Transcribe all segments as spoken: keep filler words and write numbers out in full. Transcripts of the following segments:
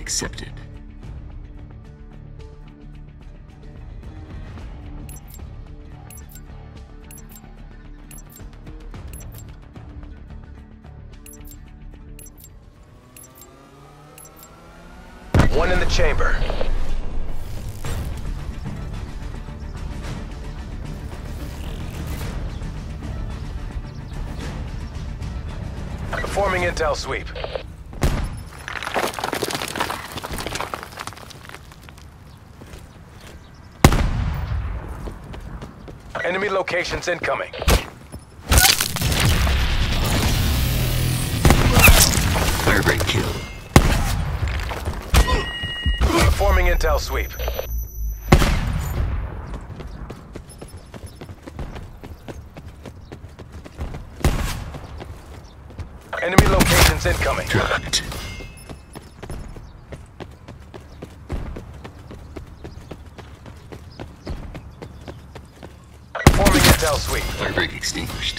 accepted. One in the chamber. Performing intel sweep. Enemy locations incoming. Firebreak kill. Performing intel sweep. Enemy locations incoming. Dropped. Performing intel sweep. Firebreak extinguished.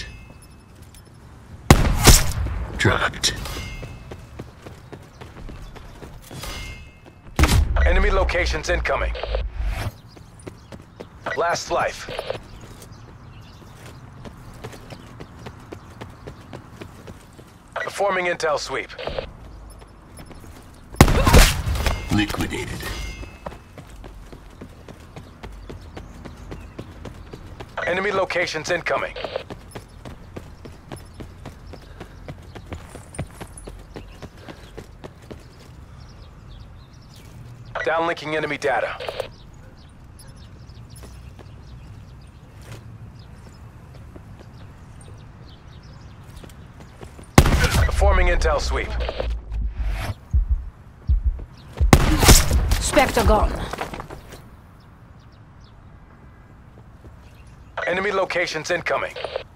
Dropped. Enemy locations incoming. Last life. Performing intel sweep. Liquidated. Enemy locations incoming. Downlinking enemy data. Performing intel sweep. Spectre gone. Enemy locations incoming.